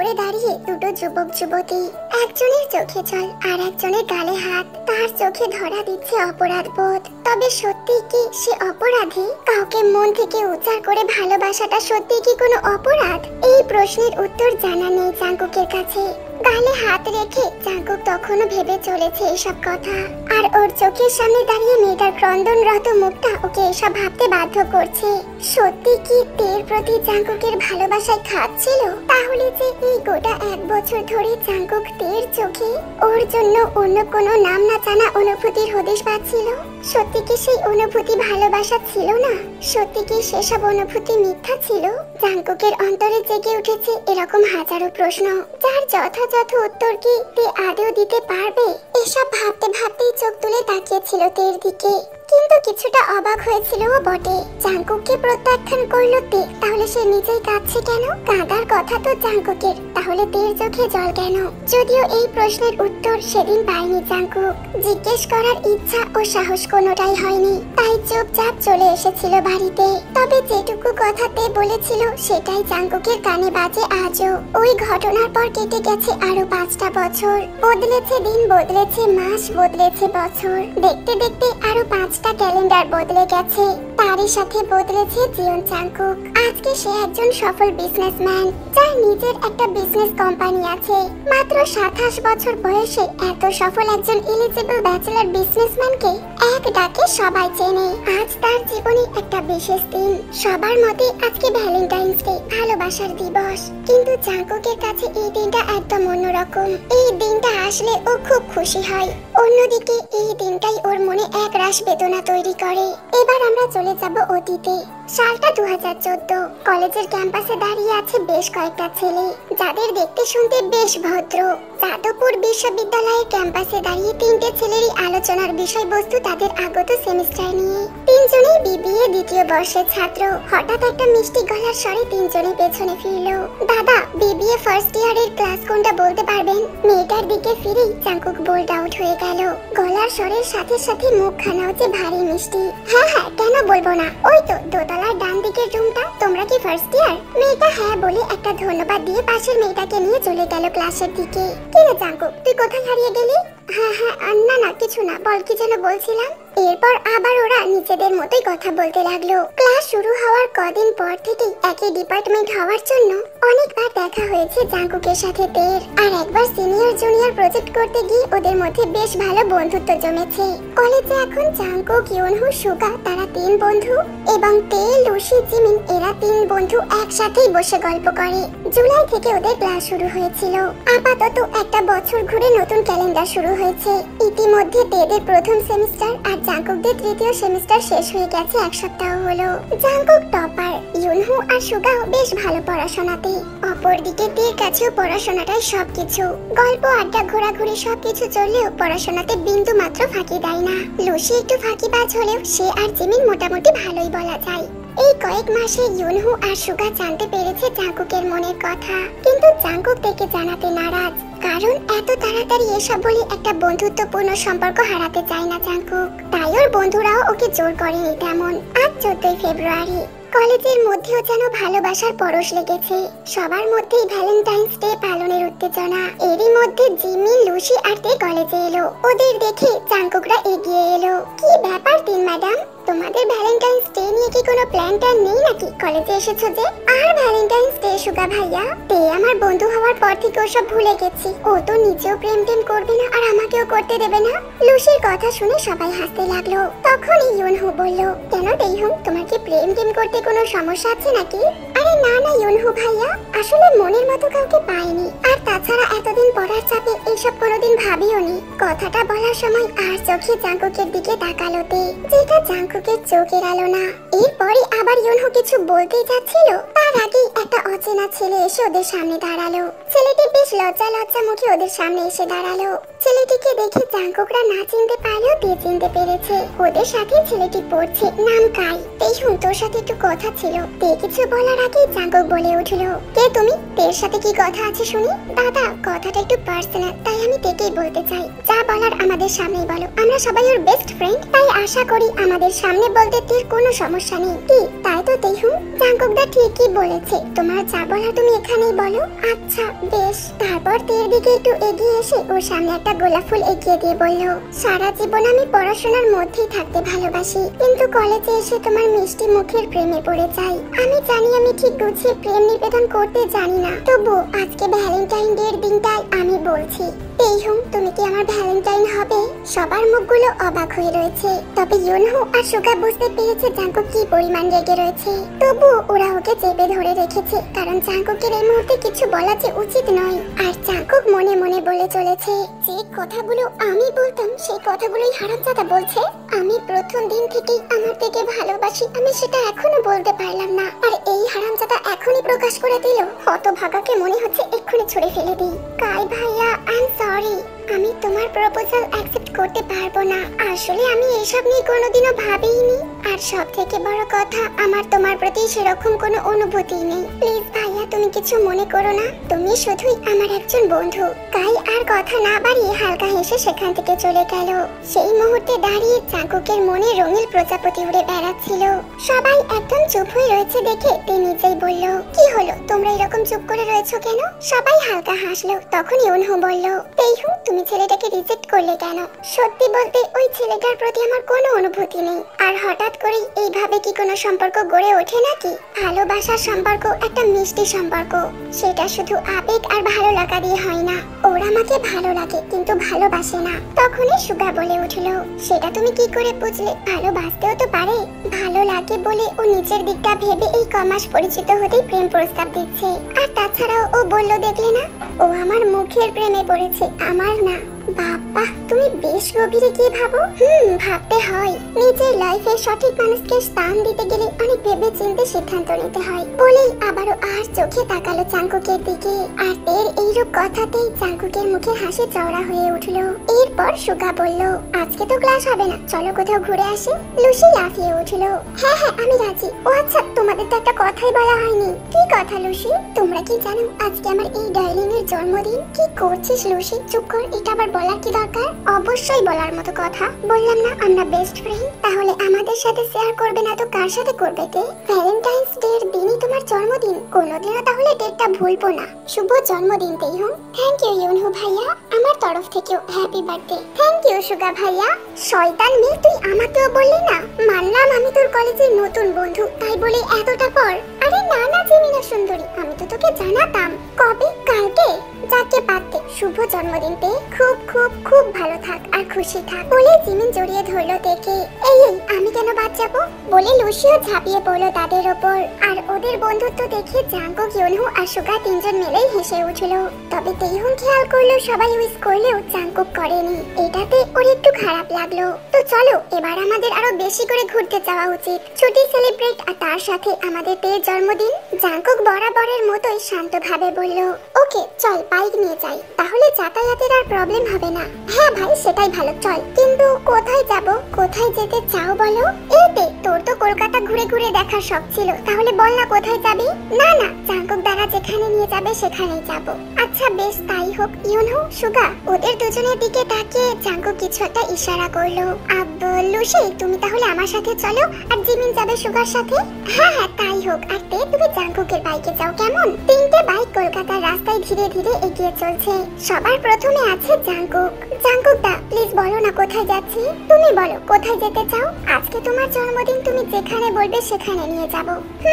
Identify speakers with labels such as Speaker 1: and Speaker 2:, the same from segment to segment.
Speaker 1: মোড়ে দাঁড়িয়ে দুটো যুবক যুবতী, একজনের চোখে জল আর একজনের গালে হাত। তার চোখে ধরা দিচ্ছে অপরাধ বোধ। তবে সত্যি কি সে অপরাধী? কাউকে মন থেকে উচ্চার করে ভালোবাসাটা সত্যি কি কোনো অপরাধ? এই প্রশ্নের উত্তর জানা নেই জাঙ্কুকের কাছে। গালে হাত রেখে জাঙ্কুক তখনও ভেবে চলেছে এসব কথা, আর ওর চোখের সামনে দাঁড়িয়ে মেয়েটার ক্রন্দনরত মুখটা ওকে এসব ভাবতে বাধ্য করছে। সত্যি কি তের প্রতি জাঙ্কুকের ভালোবাসায় খাচ্ছিল? তাহলে যে এই গোটা 1 বছর ধরে জাঙ্কুক তের চোখে ওর জন্য অন্য কোনো নাম না জানা অনুভূতির হদিশ পাচ্ছিল? সত্যি কি সেই অনুভূতি ভালোবাসা ছিল না? সত্যি কি সেসব অনুভূতি মিথ্যা ছিল? জাঙ্কুকের অন্তরে জেগে উঠেছে এরকম হাজারো প্রশ্ন, যার যথাযথ উত্তর কি তে আদৌ দিতে পারবে? এসব ভাবতে ভাবতেই চোখ তুলে তাকিয়েছিল তের দিকে, কিন্তু কিছুটা অবাক হয়েছিল ও বটে। জাঙ্কুককে প্রত্যাখ্যান করলো তে, তাহলে সে নিজেই কাঁদছে কেন? কাঁদার কথা তো জাঙ্কুকের, তাহলে তের চোখে জল কেন? যদিও এই প্রশ্নের উত্তর সেদিন পায়নি জাঙ্কুক, জিজ্ঞেস করার ইচ্ছা ও সাহস কোনোটাই হয়নি, তাই চুপচাপ চলে এসেছিল বাড়িতে। তবে যেটুকু কথা তে বলেছিল সেটাই জাঙ্কুকের কানে বাজে আজও। ওই ঘটনার পর কেটে গেছে আরো 5টা বছর। বদলেছে দিন, বদলেছে মাস, বদলেছে বছর। দেখতে দেখতে আরো 5টা ক্যালেন্ডার বদলে গেছে, তারই সাথে বদলেছে জীবন জাঙ্কুক। আজকে সে একজন সফল বিজনেসম্যান, যার নিজের একটা বিজনেস কোম্পানি আছে। মাত্র 27 বছর বয়সে এত সফল একজন এলিজিবল ব্যাচেলর বিজনেসম্যানকে এক ডাকে সবাই চেনে। আজ তার জীবনে একটা বিশেষ দিন। সবার মতে আজকে ভ্যালেন্টাইন্স ডে, ভালোবাসার দিবস। কিন্তু জাঙ্কুকের কাছে এই দিনটা একদম অন্যরকম। এই দিনটা আসলে ও খুব খুশি হয়, অন্যদিকে এই দিনটাই ওর মনে এক রাশ বেদনা তৈরি করে। এবার আমরা চলে যাব অতীতে। সালটা 2014। কলেজের ক্যাম্পাসে দাঁড়িয়ে আছে বেশ কয়েকটা ছেলে, যাদের দেখতে শুনতে বেশ ভদ্র। যাদবপুর বিশ্ববিদ্যালয়ের ক্যাম্পাসে দাঁড়িয়ে 3টে ছেলেরই আলোচনার বিষয়বস্তু তাদের আগত সেমিস্টার নিয়ে। 3জনেই বিবিএ 2য় বর্ষের ছাত্র। হঠাৎ একটা মিষ্টি গলার স্বরে 3জনই পেছনে ফিরলো। দাদা, বিবিএ ফার্স্ট ইয়ারের ক্লাস কোনটা বলতে পারবেন? মেয়েটার দিকে ফিরেই জাঙ্কুক বোল্ড আউট হয়ে গেল। গলার স্বরের সাথে সাথে মুখখানাও যে ভারী মিষ্টি। হ্যাঁ হ্যাঁ, কেন বলবো না, ওই তো দোতলার ডান দিকের রুমটা। তোমরা কি ফার্স্ট ইয়ার? মেয়েটা হ্যাঁ বলে একটা ধন্যবাদ দিয়ে পাশের মেয়েটাকে নিয়ে চলে গেল ক্লাসের দিকে। কি রে জাঙ্কুক, তুই কোথায় হারিয়ে গেলি? হ্যাঁ হ্যাঁ, না না কিছু না, বল কি যেন বলছিলাম। এরপর আবার ওরা নিজেদের মতোই কথা বলতে লাগলো। ক্লাস শুরু হওয়ার কদিন পর থেকে একই ডিপার্টমেন্ট হওয়ার জন্য অনেকবার দেখা হয়েছে জাঙ্কুকের সাথে তের। আর একবার সিনিয়র জুনিয়র প্রজেক্ট করতে গিয়ে ওদের মধ্যে বেশ ভালো বন্ধুত্ব জমেছে। কলেজে এখন জাঙ্কুক, ইউনহু, সুগা তারা 3 বন্ধু, এবং তে, লুসি, জিমিন এরা 3 বন্ধু একসাথেই বসে গল্প করে। জুলাই থেকে ওদের ক্লাস শুরু হয়েছিল। আপাতত একটা বছর ঘুরে নতুন ক্যালেন্ডার শুরু হয়েছে। ইতিমধ্যে তেদের প্রথম সেমিস্টার আর জাঙ্কুকদের 3য় সেমিস্টার শেষ হয়ে গেছে 1 সপ্তাহ হলো। জাঙ্কুক টপার, ইউনহু আর সুগাও বেশ ভালো পড়াশোনাতে। অপরদিকে তের কাছেও পড়াশোনাটাই সবকিছু। গল্প, আড্ডা, ঘোরাঘুরি সবকিছু চললেও পড়াশোনাতে বিন্দু মাত্র ফাঁকি দেয় না। লুসি একটু ফাঁকিবাজ হলেও সে আর জিমিন মোটামুটি ভালোই বলা যায়। এই কয়েক মাসে ইউনহু আর সুগা জানতে পেরেছে জাঙ্কুকের মনের কথা, কিন্তু জাঙ্কুক থেকে জানাতে নারাজ। কারণ এত তাড়াতাড়ি এসব বলে একটা বন্ধুত্বপূর্ণ সম্পর্ক হারাতে চায় না জাঙ্কুক। তাই ওর বন্ধুরাও ওকে জোর করেনি তেমন। আজ 14 ফেব্রুয়ারি। কলেজের মধ্যেও যেন ভালোবাসার পরশ লেগেছে। সবার মধ্যেই ভ্যালেন্টাইন্স ডে পালনের উত্তেজনা। এরই মধ্যে জিমিন, লুসি আর তে কলেজে এলো। ওদের দেখে জাঙ্কুকরা এগিয়ে এলো। কি ব্যাপার 3 ম্যাডাম, তোমাদের ভ্যালেন্টাইন্স ডে নিয়ে কি কোনো প্ল্যান ট্যান নেই নাকি? কলেজে এসেছো যে। আর ভ্যালেন্টাইন্স ডে সুগা ভাইয়া, তে আমার বন্ধু হওয়ার পর থেকে ওসব ভুলে গেছি। ও তো নিজেও প্রেম টেম করবে না আর আমাকেও করতে দেবে না। লুসির কথা শুনে সবাই হাসতে লাগলো। তখনই ইউনহু বলল, কেন তেইহুং, তোমার কি প্রেম টেম করতে কোনো সমস্যা আছে নাকি? আরে না না ইউনহু ভাইয়া, আসলে মনের মতো কাউকে পাইনি। আর তাছাড়া এতদিন পড়ার চাপে এইসব কোনোদিন ভাবিওনি। কথাটা বলার সময় আর চোখে জাঙ্কুকের দিকে তাকালো তে, যেটা জাঙ্কুকের চোখ এড়ালো না। এরপরে আবার ইউনহু কিছু বলতেই যাচ্ছিল, তার আগেই একটা অচেনা ছেলে এসে ওদের সামনে দাঁড়ালো। ছেলেটি বেশ লজ্জা লজ্জা মুখে ওদের সামনে এসে দাঁড়ালো। ছেলেটিকে দেখে জাঙ্কুকরা না চিনতে পারলেও তে চিনতে পেরেছে। ওদের সাথে ছেলেটি পড়ছে, নাম কাই। তেইহুং, তোর সাথে একটু কথা ছিল। তে কিছু বলার আগেই জাঙ্কুক বলে উঠলো, কে তুমি? তের সাথে কি কথা আছে শুনি? দাদা, কথাটা একটু পার্সোনাল, তাই আমি থেকেই বলতে চাই। যা বলার আমাদের সামনেই বলো, আমরা সবাই ওর বেস্ট ফ্রেন্ড, তাই আশা করি আমাদের সামনে বলতে তোর কোনো সমস্যা নেই। কি তাই তো তেহুম? জাঙ্কুকদা ঠিকই বলেছে, তোমার যা বলার তুমি এখানেই বলো। আচ্ছা বেশ। তারপর তের দিকে একটু এগিয়ে এসে ওর সামনে একটা গোলাপ ফুল এগিয়ে দিয়ে বলল, সারা জীবন আমি পড়াশোনার মধ্যেই থাকতে ভালোবাসি, কিন্তু কলেজে এসে তোমার মিষ্টি মুখের প্রেমে পড়ে যাই। আমি জানি আমি ঠিক গুছিয়ে প্রেম নিবেদন করতে জানি না, তবু আজকে ভ্যালেন্টাইন ডে এর দিনটাই আমি বলছি, তেহুম তুমি কি আমার ভ্যালেন্টাইন হবে? সবার মুখগুলো অবাক হয়ে রয়েছে, তবে ইউনহো আর সুগা বুঝতে পেরেছে জাঙ্কুক কি পরিমাণ রেগে রয়েছে। তবু ওরা ওকে চেপে ধরে রেখেছে, কারণ জাঙ্কুকের এই মুহূর্তে কিছু বলা যে উচিত নয়। আর জাঙ্কুক মনে মনে বলে চলেছে, যে কথাগুলো আমি বলতাম সেই কথাগুলোই হারামজাদা বলছে। আমি প্রথম দিন থেকেই আমার থেকে ভালোবাসি, আমি সেটা এখনো বলতে পারলাম না, আর এই হারামজাদা এখনই প্রকাশ করে দিল। হতভাগাকে মনে হচ্ছে এক্ষুনি ছুঁড়ে ফেলে দিই। কাই ভাইয়া, আই এম সরি, আমি তোমার প্রপোজাল অ্যাকসেপ্ট করতে পারবো না। আসলে আমি এসব নিয়ে কোনোদিনও ভাবিনি, আর সব থেকে বড় কথা আমার তোমার প্রতি সেরকম কোনো অনুভূতি নেই। প্লিজ ভাইয়া, তুমি কিছু মনে করো না, তুমি শুধুই আমার একজন বন্ধু। কাই আর কথা না বাড়িয়ে হালকা হেসে সেখান থেকে চলে গেল। সেই মুহূর্তে দাঁড়িয়ে জাঙ্কুকের মনে রঙিন প্রজাপতি উড়ে বেড়াচ্ছিল। সবাই একদম চুপ হয়ে রয়েছে দেখে তে নিজেই বলল, কি হলো তোমরা এরকম চুপ করে রয়েছো কেন? সবাই হালকা হাসলো। তখন ইউনহো বলল, তেহুম তুমি ছেলেটাকে রিজেক্ট করলে কেন? সত্যি বলতে ওই ছেলেটার প্রতি আমার কোনো অনুভূতি নেই, আর হঠাৎ করে এইভাবে কি কোনো সম্পর্ক গড়ে ওঠে নাকি? ভালোবাসার সম্পর্ক একটা মিষ্টি সম্পর্ক, সেটা শুধু আবেগ আর ভালো লাগা দিয়ে হয় না। ওর আমাকে ভালো লাগে কিন্তু ভালোবাসে না। তখনই সুগা বলে উঠল, সেটা তুমি কি করে বুঝলে? ভালোবাসতেও তো পারে। ভালো লাগে বলে ও নিজের দিকটা ভেবে এই কমাস পরিচিত হতেই প্রেম প্রস্তাব দিচ্ছে। আর তাছাড়াও ও বলল দেখলে না, ও আমার মুখের প্রেমে পড়েছে, আমার না। বাবা, তুমি বেশ গভীরে কি ভাবো। ভাবতে হয়। নিজের লাইফে সঠিক মানুষকে স্থান দিতে গেলে অনেক ভেবে চিন্তে সিদ্ধান্ত নিতে হয়। বলেই আবারও আর চোখে তাকালো জাঙ্কুকের দিকে। আর এর এইরূপ কথাতেই জাঙ্কুকের মুখে হাসি চওড়া হয়ে উঠল। এরপর সুগা বলল, আজকে তো ক্লাস হবে না, চলো কোথাও ঘুরে আসি। লুসি লাফিয়ে উঠল, হ্যাঁ হ্যাঁ আমি রাজি। ও আচ্ছা, তোমাদের তো একটা কথাই বলা হয়নি। কি কথা লুসি? তোমরা কি জানো আজকে আমার এই ডার্লিং এর জন্মদিন? কি করছিস লুসি? চুপ কর, এটা আবার বলার কি দরকার? অবশ্যই বলার মতো কথা। বললাম না আমরা বেস্ট ফ্রেন্ড, তাহলে আমাদের সাথে শেয়ার করবে না তো কার সাথে করবে? তে ভ্যালেন্টাইন্স ডে এর দিনই তোমার জন্মদিন, কোনোদিনও তাহলে ডেটটা ভুলবো না। শুভ জন্মদিন তেহুম। থ্যাংক ইউ ইউনহো ভাইয়া, আমার তরফ থেকেও হ্যাপি বার্থডে। থ্যাংক ইউ সুগা ভাইয়া। শয়তান মেয়ে, তুই আমাকেও বললি না? মানলাম আমি তোর কলেজের নতুন বন্ধু, তাই বলে এতটা পর? আরে না না জিমিনা সুন্দরী, আমি তো তোকে জানাতাম। কবে? কালকে? যাকে পাতে শুভ জন্মদিন পে। খুব খুব খুব ভালো থাক আর খুশি থাক। বলে জিমিন জড়িয়ে ধরলো দেখে। এই আমি কেন বাদ যাবো? বলে লুসিও ঝাঁপিয়ে পড়লো তাদের ওপর। আর ওদের বন্ধুত্ব দেখে জাঙ্কুক, ইউনহো আর সুগা তিনজন মিলেই হেসে উঠল। তবে তেহুম খেয়াল করলো সবাই উইশ করলেও জাঙ্কুক করেনি। এটাতে ওর একটু খারাপ লাগলো। তো চলো এবার আমাদের আরো বেশি করে ঘুরতে যাওয়া উচিত। ছুটি সেলিব্রেট আর তার সাথে আমাদের তের জন্মদিন। জাঙ্কুক বরাবরের মতোই শান্তভাবে বলল, ওকে চল বাইক নিয়ে যাই, তাহলে যাতায়াতের আর প্রবলেম হবে না। হ্যাঁ ভাই সেটাই ভালো, চল। কিন্তু কোথায় যাব? কোথায় যেতে চাও বলো? এইতে, তোর তো কলকাতা ঘুরে ঘুরে দেখার শখ ছিল, তাহলে বল না কোথায় যাবি? না না, জাঙ্কুক দ্বারা যেখানে নিয়ে যাবে সেখানেই যাব। আচ্ছা বেশ তাই হোক। ইউনহো, সুগা ওদের দুজনের দিকে তাকিয়ে জাঙ্কুক কিছু একটা ইশারা করলো। লুসি তুমি তাহলে আমার সাথে চলো, আর জিমিন যাবে সুগার সাথে। হ্যাঁ হ্যাঁ তাই হোক। আর তে তুমি জাঙ্কুকের বাইকে যাও, কেমন? তিনটে বাইক কলকাতার রাস্তায় ধীরে ধীরে এগিয়ে চলছে। সবার প্রথমে আছে জাঙ্কুক। জাঙ্কুক দা প্লিজ বলো না কোথায় যাচ্ছি? তুমি বলো কোথায় যেতে চাও? আজকে তোমার জন্মদিন, তুমি যেখানে বলবে সেখানে নিয়ে যাব।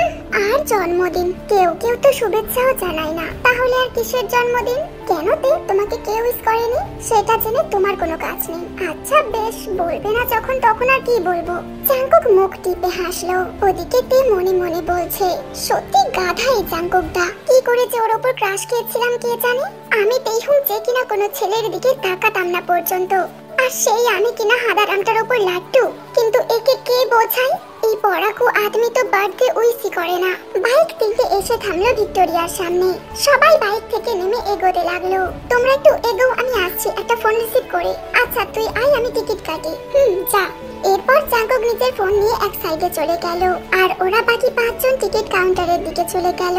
Speaker 1: আর জন্মদিন? কেউ কেউ তো শুভেচ্ছাও জানায় না, তাহলে আর কিসের জন্মদিন? কেন তে, তোমাকে কেউ উইশ করেনি? সেটা জেনে তোমার কোনো কাজ নেই। আচ্ছা বেশ, বলবে না যখন তখন আর কি বলবো। জাঙ্কুক মুখ টিপে হাসলো। ওদিকে তে মনে মনে বলছে, সত্যি গাধা এই জাঙ্কুক দা। কি করে যে ওর উপর ক্রাশ খেয়েছিলাম কে জানে। আমি তেহুম যে কিনা কোনো ছেলের দিকে তাকাতাম না পর্যন্ত, আর সেই আমি কিনা হাদারামটার উপর লাট্টু। কিন্তু একে কে বোঝায়? এই পড়াকু আদমি তো বার্থডে উইশই করে না। বাইক থেকে এসে থামলো ভিক্টোরিয়ার সামনে। সবাই বাইক থেকে নেমে এগোতে লাগলো। তোমরা একটু এগোও, আমি আসছি, একটা ফোন রিসিভ করে। আচ্ছা তুই আয়, আমি টিকিট কাটি। যা। এরপর জাঙ্কুক নিজের ফোন নিয়ে এক সাইডে চলে গেল, আর ওরা বাকি 5 জন টিকিট কাউন্টারের দিকে চলে গেল।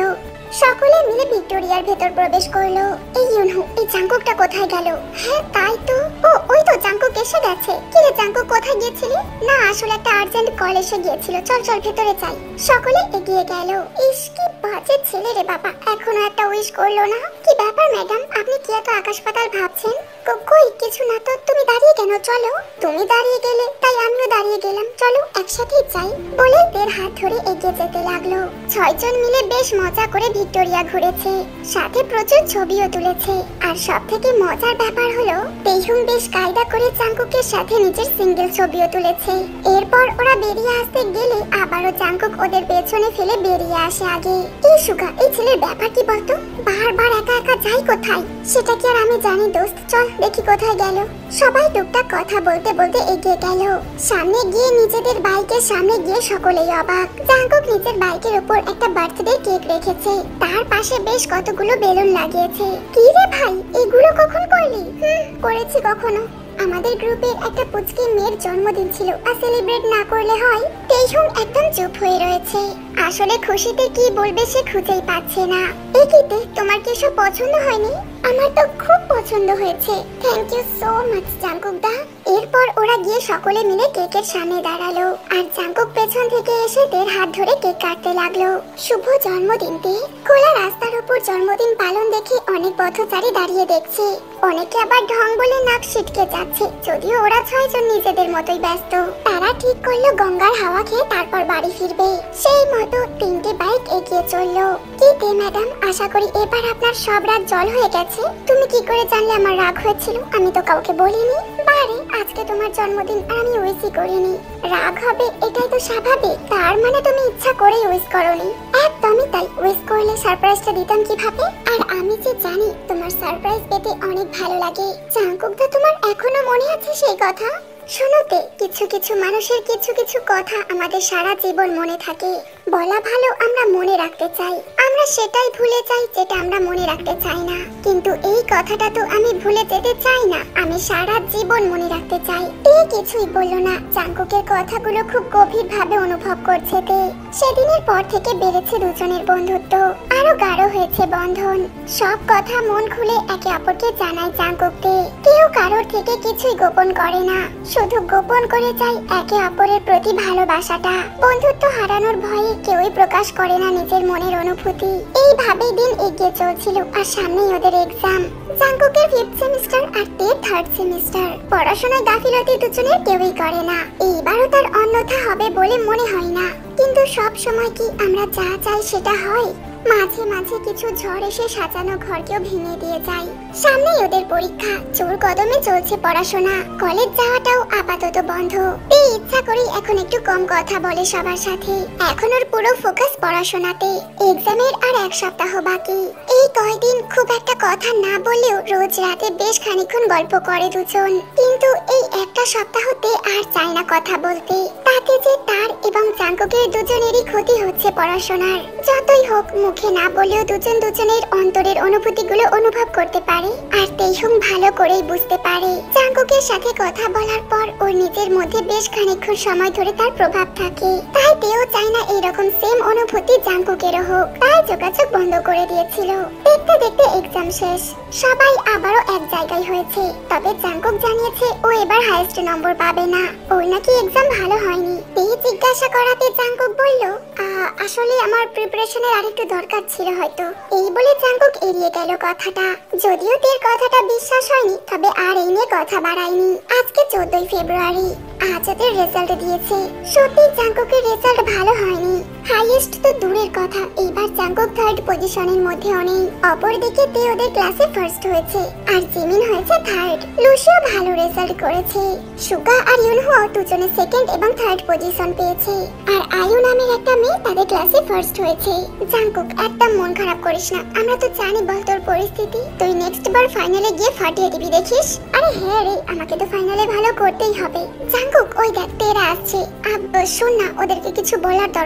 Speaker 1: সকলে মিলে ভিক্টোরিয়ার ভেতর প্রবেশ করলো। এই ইউনহু, এই জাঙ্কুকটা কোথায় গেল? হ্যাঁ তাই তো, ও ওই তো জাঙ্কুক এসে গেছে। কি রে জাঙ্কুক, কোথায় গিয়েছিলি? না আসলে একটা আর্জেন্ট কল এসে গিয়েছিল, চল চল ভেতরে যাই। সকলে এগিয়ে গেল। ইস কি বাজে ছেলে রে বাবা, এখনো একটা উইশ করলো না। কি ব্যাপার ম্যাডাম, আপনি কি এত আকাশ পাতাল ভাবছেন? কই কিছু না তো, তুমি দাঁড়িয়ে কেন? চলো। তুমি দাঁড়িয়ে গেলে তাই আমিও দাঁড়িয়ে গেলাম, চলো একসাথেই যাই বলে তের হাত ধরে এগিয়ে যেতে লাগলো। 6 জন মিলে বেশ মজা করে ভিক্টোরিয়া ঘুরেছে, সাথে প্রচুর ছবিও তুলেছে। আর সব থেকে মজার ব্যাপার হলো তেহুম বেশ কায়দা করে জাঙ্কুকের সাথে নিজের সিঙ্গেল ছবিও তুলেছে। এরপর ওরা বেরিয়ে আসতে গেলে আবারও জাঙ্কুক ওদের পেছনে ফেলে বেরিয়ে আসে আগে। এই সুগা, এই ছেলের ব্যাপার কি বলতো? বারবার একা একা যাই কোথায়? সেটা কি আর আমি জানি দোস্ত, চল দেখি কোথায় গেল। সবাই টুকটাক কথা বলতে বলতে এগিয়ে গেল। সামনে গিয়ে নিজেদের বাইকের সামনে গিয়ে সকলেই অবাক। জাঙ্কুক নিজের বাইকের উপর একটা বার্থডে কেক রেখেছে, তার পাশে বেশ কতগুলো বেলুন লাগিয়েছে। কি রে ভাই, এগুলো কখন করলি? করেছি কখনো। আমাদের গ্রুপের একটা পুচকি মেয়ের জন্মদিন ছিল, আর সেলিব্রেট না করলে হয়? তেহুম একদম চুপ হয়ে রয়েছে। আসলে খুশিতে কি বলবে সে খুঁজেই পাচ্ছে না। একিতে তোমার কি সব পছন্দ হয়নি? আমার তো খুব পছন্দ হয়েছে, thank you so much Jungkook দা। এরপর ওরা গিয়ে সকলে মিলে কেকের সামনে দাঁড়ালো, আর জাঙ্কুক পেছন থেকে এসে তের হাত ধরে কেক কাটতে লাগলো। শুভ জন্মদিন তে। খোলা রাস্তার উপর জন্মদিন পালন দেখে অনেক পথচারী দাঁড়িয়ে দেখছে, অনেকে আবার ঢং বলে নাক ছিটকে যাচ্ছে। যদিও ওরা 6 জন নিজেদের মতোই ব্যস্ত। তারা ঠিক করলো গঙ্গার হাওয়া খেয়ে তারপর বাড়ি ফিরবে। সেই মতো 3টে বাইক এগিয়ে চললো। কি তে ম্যাডাম, আশা করি এবার আপনার সব রাগ জল হয়ে গেছে। তুমি কি করে জানলে আমার রাগ হয়েছিল? আমি তো কাউকে বলিনি। বারে, আজকে তোমার জন্মদিন আর আমি উইশই করিনি। রাগ হবে এটাই তো স্বাভাবিক, তার মানে তুমি ইচ্ছা করেই উইশ করনি। একদমই তাই, উইশ করলে সারপ্রাইজটা দিতাম কিভাবে? আর আমি যে জানি তোমার সারপ্রাইজ পেতে অনেক ভালো লাগে। জাঙ্কুক দা, তোমার এখনো মনে আছে সেই কথা? শোনোতে, কিছু কিছু মানুষের কিছু কিছু কথা আমাদের সারা জীবন মনে থাকে। বলা ভালো আমরা মনে রাখতে চাই, আমরা সেটাই ভুলে যাই যেটা আমরা মনে রাখতে চাই না। কিন্তু এই কথাটা তো আমি ভুলে যেতে চাই না, আমি সারা জীবন মনে রাখতে চাই। তে কিছুই বলল না, জাঙ্কুকের কথাগুলো খুব গভীর ভাবে অনুভব করছে তে। সেদিনের পর থেকে বেড়েছে দুজনের বন্ধুত্ব, আরো গাঢ় হয়েছে বন্ধন। সব কথা মন খুলে একে অপরকে জানায় জাঙ্কুককে। কেউ কারোর থেকে কিছুই গোপন করে না, শুধু গোপন করে যায় একে অপরের প্রতি ভালোবাসাটা। বন্ধুত্ব হারানোর ভয়ে কেউই প্রকাশ করে না নিজের মনের অনুভূতি। এইভাবেই দিন এগিয়ে চলছিল, আর সামনেই ওদের এক্সাম। জাঙ্কুকের 5th সেমিস্টার আর তের 3rd সেমিস্টার। পড়াশোনায় গাফিলতি দুজনের কেউই করে না, এইবারও তার অন্যথা হবে বলে মনে হয় না। কিন্তু সব সময় কি আমরা যা চাই সেটা হয়? মাঝে মাঝে কিছু ঝড় এসে সাজানো ঘরকেও ভেঙে দিয়ে যায়। সামনেই ওদের পরীক্ষা, জোর কদমে চলছে পড়াশোনা। কলেজ যাওয়াটাও আপাতত বন্ধ। এই ইচ্ছা করি এখন একটু কম কথা বলে সবার সাথে। এখন ওর পুরো ফোকাস পড়াশোনাতে। এক্সামের আর 1 সপ্তাহ বাকি। এই কয়দিন খুব একটা কথা না বললেও রোজ রাতে বেশ খানিকক্ষণ গল্প করে দুজন। কিন্তু এই একটা সপ্তাহতে আর চায় না কথা বলতে। তাতে যে তার এবং জাঙ্কুকের দুজনেরই ক্ষতি হচ্ছে পড়াশোনার। যতই হোক, মুখে না বলেও দুজন দুজনের অন্তরের অনুভূতিগুলো অনুভব করতে পারে, আর তেহুম ভালো করেই বুঝতে পারে। জাঙ্কুকের সাথে কথা বলার পর ওর নিজের মধ্যে বেশ খানিকক্ষণ সময় ধরে তার প্রভাব থাকে। তাই তেও চায় না এরকম সেম অনুভূতি জাঙ্কুকেরও হোক, তাই যোগাযোগ বন্ধ করে দিয়েছিল। দেখতে দেখতে এক্সাম শেষ, সবাই আবারও এক জায়গায় হয়েছে। তবে জাঙ্কুক জানিয়েছে ও এবার হাইয়েস্ট নম্বর পাবে না, ওর নাকি এক্সাম ভালো হয়নি। তে জিজ্ঞাসা করাতে জাঙ্কুক বলল, আসলে আমার প্রিপারেশনের আরেকটু দরকার ছিল হয়তো। এই বলে জাঙ্কুক এড়িয়ে গেল কথাটা। যদিও তের কথাটা বিশ্বাস হয়নি, তবে আর এই নিয়ে কথা বাড়ায়নি। আজকে 14ই ফেব্রুয়ারি, আজ ওদের রেজাল্ট দিয়েছে। সত্যি জাঙ্কুকের রেজাল্ট ভালো হয়নি, হাইয়েস্ট তো দূরের কথা, এইবার জাঙ্কুক 3rd পজিশনের মধ্যেও নেই। অপরদিকে তে ওদের ক্লাসে ফার্স্ট হয়েছে, আর জিমিন হয়েছে 3rd। লুসিও ভালো রেজাল্ট করেছে। সুগা আর ইউনহু দুজনে 2nd এবং 3rd পজিশন পেয়েছে। আর আয়ু নামের একটা মেয়ে তাদের ক্লাসে ফার্স্ট হয়েছে। জাঙ্কুক, একদম মন খারাপ করিস না, আমরা তো জানি বল তোর পরিস্থিতি। তুই নেক্সট বার ফাইনালে গিয়ে ফাটিয়ে দিবি দেখিস। আরে হ্যাঁ রে, আমাকে তো ফাইনালে ভালো করতেই হবে। জাঙ্কুক, ওই দেখ তেরা আসছে। শোন না, ওদেরকে কিছু বলার দরকার নেই।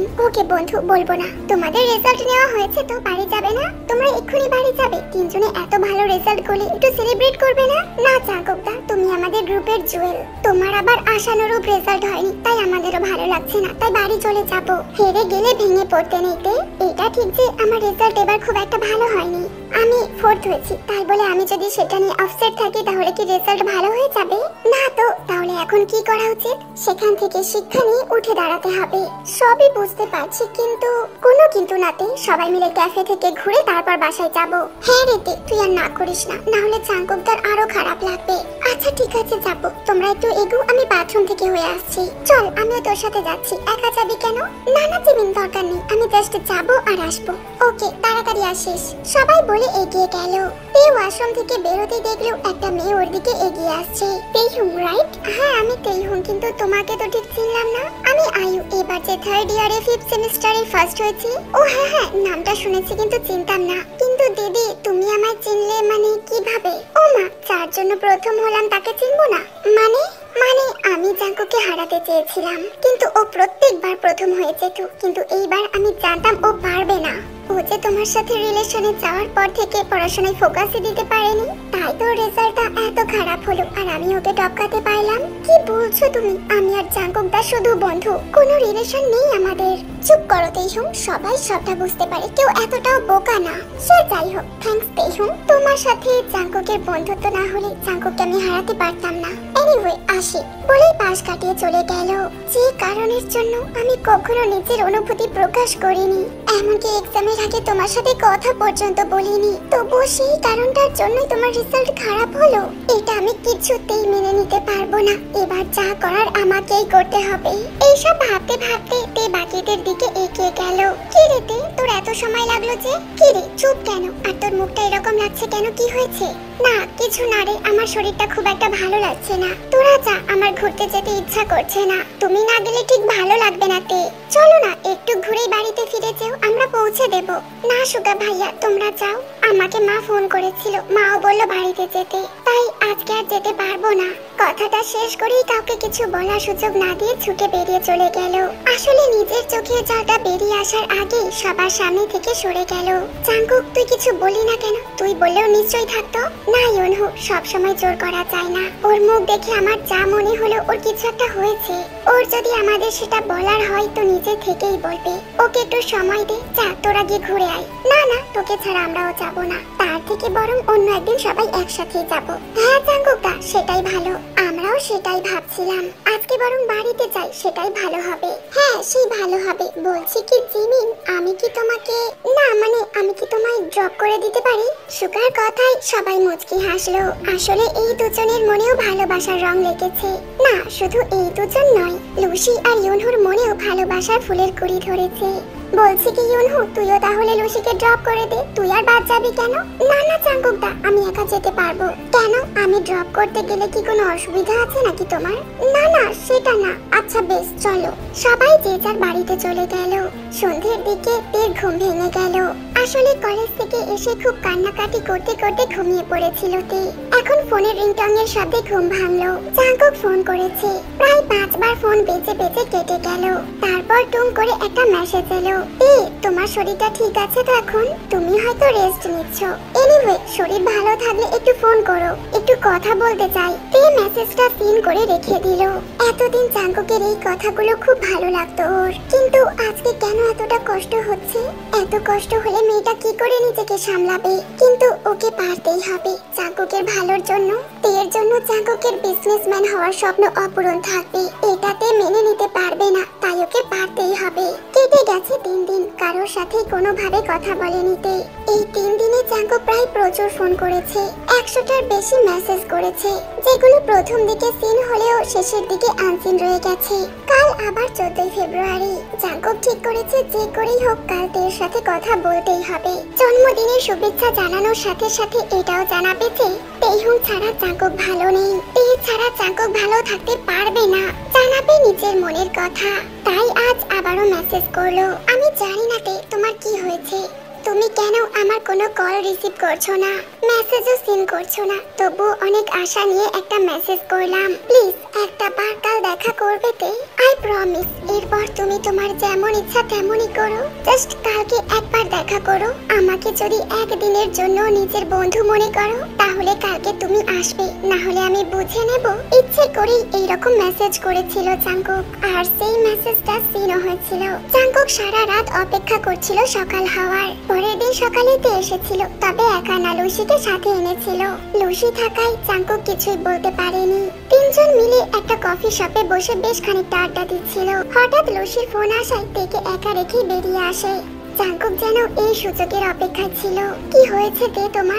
Speaker 1: ওকে বন্ধু, বলবো না। তোমাদের রেজাল্ট নেওয়া হয়েছে তো বাড়ি যাবে না? তোমরা এক্ষুনি বাড়ি যাবে? তিনজনে এত ভালো রেজাল্ট করলে একটু সেলিব্রেট করবে না? না জাঙ্কুকদা, তুমি আমাদের গ্রুপের জুয়েল। তোমার আবার আশানুরূপ রেজাল্ট হয়নি, তাই আমাদেরও ভালো লাগছে না, তাই বাড়ি চলে যাব। হেরে গেলে ভেঙে পড়তে নেইতে। এটা ঠিক যে আমার রেজাল্ট এবার খুব একটা ভালো হয়নি, আমি 4th হয়েছি, তাই বলে আমি যদি সেটা নিয়ে আপসেট থাকি তাহলে কি রেজাল্ট ভালো হয়ে যাবে? না তো। তাহলে এখন কি করা উচিত? সেখান থেকে শিক্ষা নিয়ে উঠে দাঁড়াতে হবে। সবই বুঝতে পারছি, কিন্তু কোনো কিন্তু নাতে সবাই মিলে ক্যাফে থেকে ঘুরে তারপর বাসায় যাব। হ্যাঁ রেতে, তুই আর না করিস না, না হলে জাঙ্কুকদার আরো খারাপ লাগবে। আচ্ছা ঠিক আছে, যাব। তোমরা একটু এগো, আমি বাথরুম থেকে হয়ে আসছি। চল, আমিও তোর সাথে যাচ্ছি। একা যাবি কেন? না না জিমিন, দরকার নেই, আমি জাস্ট যাবো আর আসবো। ওকে, তাড়াতাড়ি আসিস। সবাই বলে এগিয়ে গেল। এই ওয়াশরুম থেকে বেরোতে দেখলো একটা মেয়ে ওর দিকে এগিয়ে আসছে। Taehyung right? হ্যাঁ আমি তেইহুং, কিন্তু তোমাকে তো ঠিক চিনলাম না। আমি আয়ু, এবার যে 3rd ইয়ারে 5th সেমিস্টারে ফার্স্ট হয়েছি। ও হ্যাঁ হ্যাঁ, নামটা শুনেছি কিন্তু চিনতাম না। কিন্তু দিদি, তুমি আমায় চিনলে মানে কিভাবে? ও মা, যার জন্য প্রথম হলাম তাকে চিনবো না মানে? মানে আমি জাঙ্কুকে হারাতে চেয়েছিলাম, কিন্তু ও প্রত্যেকবার প্রথম হয়ে যেত। কিন্তু এইবার আমি জানতাম ও পারবে না। ও যে তোমার সাথে রিলেশনে যাওয়ার পর থেকে পড়াশোনায় ফোকাসই দিতে পারেনি, তাই তো রেজাল্টটা এত খারাপ হলো। আর আমি ওকে টপকাতে পারলাম। কি বলছো তুমি? আমি আর জাঙ্কুকদা শুধু বন্ধু, কোনো রিলেশন নেই আমাদের। চুপ করো তেইহুং, সবাই সবটা বুঝতে পারে, কেউ এতটাও বোকা না। সে যাই হোক, থ্যাঙ্কস তেইহুং। তোমার সাথে জাঙ্কুকের বন্ধুত্ব না হলে জাঙ্কুককে আমি হারাতে পারতাম না। এনিওয়ে, আসি বলেই পাশ কাটিয়ে চলে গেল। যে কারণের জন্য আমি কখনো নিজের অনুভূতি প্রকাশ করিনি, এমনকি এক্সামের আগে তোমার সাথে কথা পর্যন্ত বলিনি, তবুও সেই কারণটার জন্যই তোমার রেজাল্ট খারাপ হলো। এটা আমি কিছুতেই মেনে নিতে পারবো না। এবার যা করার আমাকেই করতে হবে। এইসব ভাবতে ভাবতে তে বাকিদের দিকে এগিয়ে গেল। কি রে তে, তোর এত সময় লাগলো যে? কি রে, চুপ কেন? আর তোর মুখটা এরকম লাগছে কেন? কি হয়েছে? না কিছু না রে, আমার শরীরটা খুব একটা ভালো লাগছে না। তোরা যা, আমার ঘুরতে যেতে ইচ্ছা করছে না। তুমি না গেলে ঠিক ভালো লাগবে না তে। চলো না, একটু ঘুরেই বাড়িতে ফিরে যেও, আমরা পৌঁছে দেব। না সুগা ভাইয়া, তোমরা যাও। আমাকে মা ফোন করেছিল, মাও বলল বাড়িতে যেতে, তাই আজকে আর যেতে পারবো না। কথাটা শেষ করেই কাউকে কিছু বলার সুযোগ না দিয়ে ছুটে বেরিয়ে চলে গেল। আসলে নিজের চোখে জলটা বেরিয়ে আসার আগে সবার সামনে থেকে সরে গেল। জাঙ্কুক, তুই কিছু বলি না কেন? তুই বললেও নিশ্চয়ই থাকতো। না ইউনহু, সব সময় জোর করা যায় না। ওর মুখ দেখে আমার যা মনে হলো ওর কিছু একটা হয়েছে। ওর যদি আমাদের সেটা বলার হয় তো নিজে থেকেই বলবে। ওকে একটু সময় দে। যা, তোরা গিয়ে ঘুরে আয়। না না, তোকে ছাড়া আমরাও যাব না। তার থেকে বরং অন্য একদিন সবাই একসাথেই যাব। হ্যাঁ জাঙ্কুকদা, সেটাই ভালো। আমরাও সেটাই ভাবছিলাম। আজকে বরং বাড়িতে যাই, সেটাই ভালো হবে। হ্যাঁ সেই ভালো হবে। বলছি কি জিমিন, আমি কি তোমাকে, না মানে আমি কি তোমায় ড্রপ করে দিতে পারি? সুগার কথায় সবাই মুচকি হাসলো। আসলে এই দুজনের মনেও ভালোবাসার রং লেগেছে। না শুধু এই দুজন নয়, লুসি আর ইউনহুর মনেও ভালোবাসার ফুলের কুড়ি ধরেছে। বলছি কি ইউনহু, তুইও তাহলে লুসিকে ড্রপ করে দে। তুই আর বাদ যাবি কেন? না না জাঙ্কুকদা, আমি একা যেতে পারবো। কেন? আমি ড্রপ করতে গেলে কি কোনো অসুবিধা আছে নাকি তোমার? না না সেটা না। আচ্ছা বেশ, চলো। সবাই যে যার বাড়িতে চলে গেল। সন্ধ্যের দিকে তের ঘুম ভেঙে গেল। আসলে কলেজ থেকে এসে খুব কান্নাকাটি করতে করতে ঘুমিয়ে পড়েছিল তে। এখন ফোনের রিংটং এর শব্দে ঘুম ভাঙলো। জাঙ্কুক ফোন করেছে। প্রায় 5 বার ফোন বেজে বেজে কেটে গেল। তারপর টুম করে একটা মেসেজ এলো। তোমার শরীরটা ঠিক আছে তো এখন? তুমি হয়তো রেস্ট নিচ্ছ। এনিওয়ে, শরীর ভালো থাকলে একটু ফোন করো, একটু কথা বলতে চাই। এই মেসেজটা সিন করে রেখে দিল। এতদিন জাঙ্কুকের এই কথাগুলো খুব ভালো লাগতো ওর, কিন্তু আজকে কেন এতটা কষ্ট হচ্ছে? এত কষ্ট হলে মেয়েটা কি করে নিজেকে সামলাবে? কিন্তু ওকে পারতেই হবে জাঙ্কুকের ভালোর জন্য। এর জন্য জাঙ্কুকের বিজনেসম্যান হওয়ার স্বপ্ন অপূরণ থাকবে, এটাতে মেনে নিতে পারবে না, তাই ওকে পারতেই হবে। কেটে গেছে 3 দিন, কারোর সাথে কোনোভাবে কথা বলেনি তে। এই 3 দিনে জাঙ্কুক প্রায় প্রচুর ফোন করেছে, 100টার বেশি মেসেজ করেছে, যেগুলো প্রথম দিকে সিন হলেও শেষের দিকে আনসিন রয়ে গেছে। কাল আবার 14 ফেব্রুয়ারি। জাঙ্কুক ঠিক করেছে যে করেই হোক কাল তের সাথে কথা বলতেই হবে। জন্মদিনের শুভেচ্ছা জানানোর সাথে সাথে এটাও জানাবে যে তেইহুং ছাড়া জাঙ্কুক ভালো নেই, তে ছাড়া জাঙ্কুক ভালো থাকতে পারবে না। জানাবে নিজের মনের কথা। তাই আজ আবারও মেসেজ করলো। আমি জানি না তে তোমার কি হয়েছে, তুমি কেন আমার কোনো কল রিসিভ করছো না, মেসেজও সিন করছো না? তবু অনেক আশা নিয়ে একটা মেসেজ করলাম, প্লিজ একটা বার কাল দেখা করবে তে? আই প্রমিস এরপর তুমি তোমার যেমন ইচ্ছা তেমনই করো, জাস্ট কালকে একবার দেখা করো। আমাকে যদি একদিনের জন্য নিজের বন্ধু মনে করো তাহলে কালকে তুমি আসবে, না হলে আমি বুঝে নেব। ইচ্ছে করেই এইরকম মেসেজ করেছিল জাঙ্কুক, আর সেই মেসেজটা সিনও হয়েছিল। জাঙ্কুক সারা রাত অপেক্ষা করছিল সকাল হওয়ার। পরের দিন সকালেতে এসেছিল, তবে একা না, লুসিকে সাথে এনেছিল। লুসি থাকায় জাঙ্কুক কিছুই বলতে পারেনি। তিনজন মিলে একটা কফি শপে বসে বেশ খানিকটা আড্ডা দিচ্ছিল। হঠাৎ লুসির ফোন আসায় তেকে একা রেখে বেরিয়ে আসে। জাঙ্কুক যেন এই সুযোগের অপেক্ষায় ছিল। কি হয়েছে তে তোমার?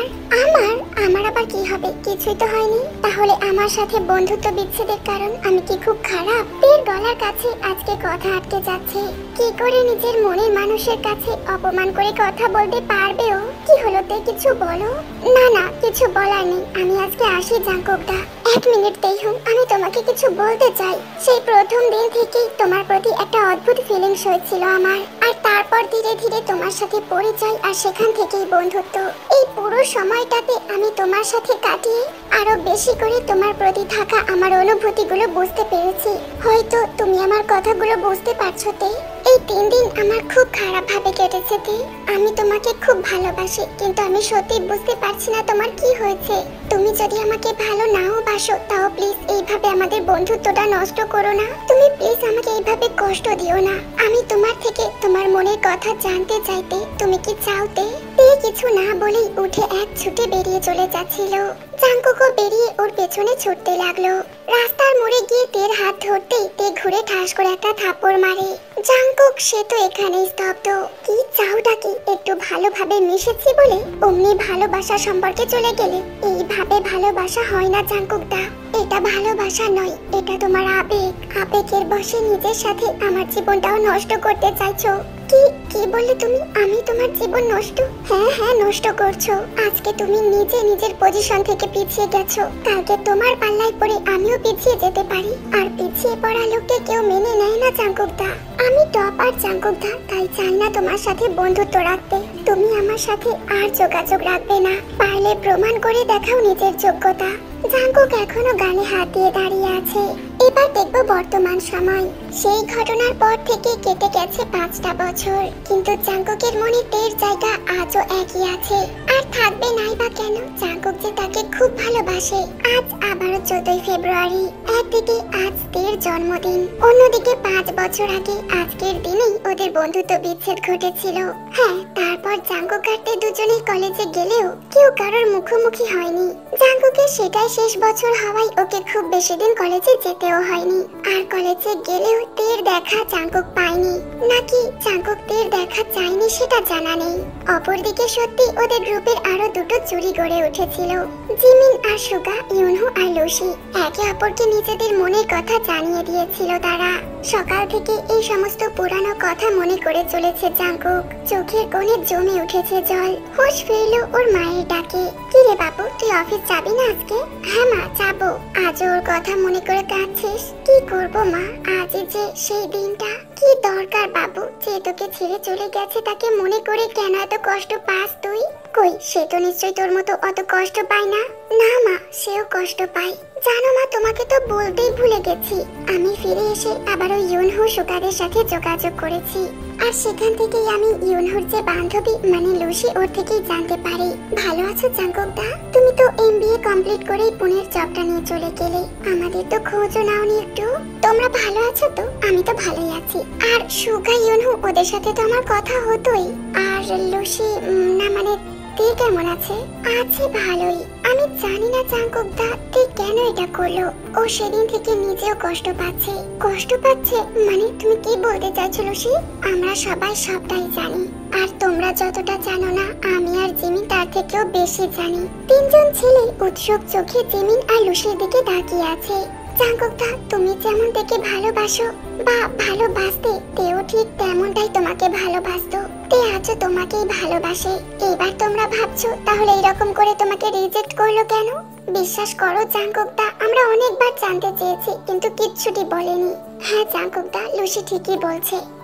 Speaker 1: আমার আবার কি হবে? কিছুই তো হয়নি। তাহলে আমার সাথে বন্ধুত্ব বিচ্ছেদের কারণ আমি কি খুব খারাপ? তের গলার কাছে আজকে কথা আটকে যাচ্ছে। কি করে নিজের মনের মানুষের কাছে অপমান করে কথা বলতে পারবে ও? কি হলো তে, কিছু বলো। না কিছু বলার নেই, আমি আজকে আসি জাঙ্কুকদা। এক মিনিট তেইহুম, আমি তোমাকে কিছু বলতে চাই। সেই প্রথম দিন থেকেই তোমার প্রতি একটা অদ্ভুত ফিলিংস হয়েছিল আমার, আর তারপর ধীরে ধীরে তোমার সাথে পরিচয়, আর সেখান থেকেই বন্ধুত্ব। এই পুরো সময়টাতে আমি তোমার সাথে কাটিয়ে আরো বেশি করে তোমার প্রতি থাকা আমার অনুভূতিগুলো বুঝতে পেরেছি। হয়তো তুমি আমার কথাগুলো বুঝতে পারছো তে। এই 3 দিন আমার খুব খারাপ ভাবে কেটেছে তে। আমি তোমাকে খুব ভালোবাসি, কিন্তু আমি সত্যি বুঝতে পারছি না তোমার কি হয়েছে। তুমি যদি আমাকে ভালো নাও বাসো, তাও প্লিজ এইভাবে আমাদের বন্ধুত্বটা নষ্ট করো না। তুমি প্লিজ আমাকে এইভাবে কষ্ট দিও না। আমি তোমার থেকে তোমার মনের কথা জানতে চাইতে তুমি কি চাওতে? তে কিছু না বলেই উঠে এক ছুটে বেরিয়ে চলে যাচ্ছিল। জাঙ্কুকও বেরিয়ে ওর পেছনে ছুটতে লাগলো। রাস্তার মোড়ে গিয়ে তের হাত ধরতেই তে ঘুরে ঠাস করে একটা থাপ্পড় মারে। জাঙ্কুক সে তো এখানেই স্তব্ধ। কি চাওটা কি? একটু ভালোভাবে মিশেছি বলে অমনি ভালোবাসা সম্পর্কে চলে গেলে? এইভাবে ভালোবাসা হয় না জাঙ্কুকদা। এটা ভালোবাসা নয়, এটা তোমার আবেগ। আবেগের বশে নিজের সাথে আমার জীবনটাও নষ্ট করতে চাইছো। কি কি বললে তুমি? আমি তোমার জীবন নষ্ট? হ্যাঁ নষ্ট করছো। আজকে তুমি নিজে নিজের পজিশন থেকে পিছিয়ে গেছো, কালকে তোমার পাল্লায় পড়ে আমিও পিছিয়ে যেতে পারি। আর পিছিয়ে পড়া লোককে কেউ মেনে নেয় না জাঙ্কুকদা। আমি টপার জাঙ্কুকদা, তাই চাই না তোমার সাথে বন্ধুত্ব রাখতে। তুমি আমার সাথে আর যোগাযোগ রাখবে না। পারলে প্রমাণ করে দেখাও নিজের যোগ্যতা। জাঙ্কুক এখনো গালে হাত দিয়ে দাঁড়িয়ে আছে। এবার দেখবো বর্তমান সময়। সেই ঘটনার পর থেকে কেটে গেছে 5টা বছর, কিন্তু জাঙ্কুকের মনে তের জায়গা আজও একই আছে। আর থাকবে নাই বা কেন? জাঙ্কুক যে তাকে খুব ভালোবাসে। আজ আবারও 14 ফেব্রুয়ারি। একদিকে আজ তের জন্মদিন, অন্যদিকে 5 বছর আগে আজকের দিনেই ওদের বন্ধুত্ব বিচ্ছেদ ঘটেছিল। হ্যাঁ, তারপর জাঙ্কুক আর তে দুজনেই কলেজে গেলেও কেউ কারোর মুখোমুখি হয়নি। জাঙ্কুকের সেটাই শেষ বছর হওয়ায় ওকে খুব বেশি দিন কলেজে যেতেও হয়নি। আর কলেজে গেলেও তের দেখা জাঙ্কুক পায়নি, নাকি জাঙ্কুক তের দেখা চায়নি সেটা জানা নেই। অপরদিকে সত্যি ওদের গ্রুপের আরো দুটো চুরি গড়ে উঠেছিল। জিমিন আর সুগা, ইউনহো আর লুসি একে অপরকে নিজেদের মনের কথা জানিয়ে দিয়েছিল তারা। সকাল থেকে এই সমস্ত পুরানো কথা মনে করে চলেছে জাঙ্কুক। চোখের কোণে জমে উঠেছে জল। হুঁশ ফিরল ওর মায়ের ডাকে। কি রে বাবু, তুই অফিস যাবি না আজকে? হ্যাঁ মা, যাবো। আজ ওর কথা মনে করে কাঁদছিস? কি করবো মা, আজ যে সেই দিনটা। কি দরকার বাবু, যে তোকে ছেড়ে চলে গেছে তাকে মনে করে কেন এত কষ্ট পাস তুই? কই, সে তো নিশ্চয়ই তোর মতো অত কষ্ট পায় না। না মা, সেও কষ্ট পায়। জানো মা, তোমাকে তো বলতেই ভুলে গেছি। আমি ফিরে এসে আবারও ইউনহো সুগাদের সাথে যোগাযোগ করেছি। আর সেখান থেকেই আমি ইউনহোর যে বান্ধবী মানে লুসি, ওর থেকেই জানতে পারি। ভালো আছো জাঙ্কুকদা? তুমি তো এমবিএ কমপ্লিট করেই পুনের জবটা নিয়ে চলে গেলে। আমাদের তো খোঁজও নাওনি একটু। তোমরা ভালো আছো তো? আমি তো ভালোই আছি। আর সুগা, ইউনহো, ওদের সাথে তো আমার কথা হতোই। আর লুসি, না মানে তে কেমন আছে? আছে ভালোই। আমি জানি না জাঙ্কুকদা তে কেন এটা করলো। ও সেদিন থেকে নিজেও কষ্ট পাচ্ছে। কষ্ট পাচ্ছে মানে তুমি কি বলতে চাইছো লুসি? আমরা সবাই সবটাই জানি, আর তোমরা যতটা জানো না আমি আর জিমিন তার থেকেও বেশি জানি। 3জন ছেলে উৎসুক চোখে জিমিন আর লুসির দিকে তাকিয়ে আছে। জাঙ্কুকদা, তুমি যেমন দেখে ভালোবাসো বা ভালোবাসতে, তেও ঠিক তেমনটাই তোমাকে ভালোবাসতো। তে আজও তোমাকেই ভালোবাসে। এবার তোমরা ভাবছো তাহলে এরকম করে তোমাকে রিজেক্ট করলো কেন? বিশ্বাস করো জাঙ্কুকদা, আমরা অনেকবার জানতে চেয়েছি কিন্তু কিচ্ছুটি বলেনি। হ্যাঁ জাঙ্কুকদা, লুসি ঠিকই বলছে।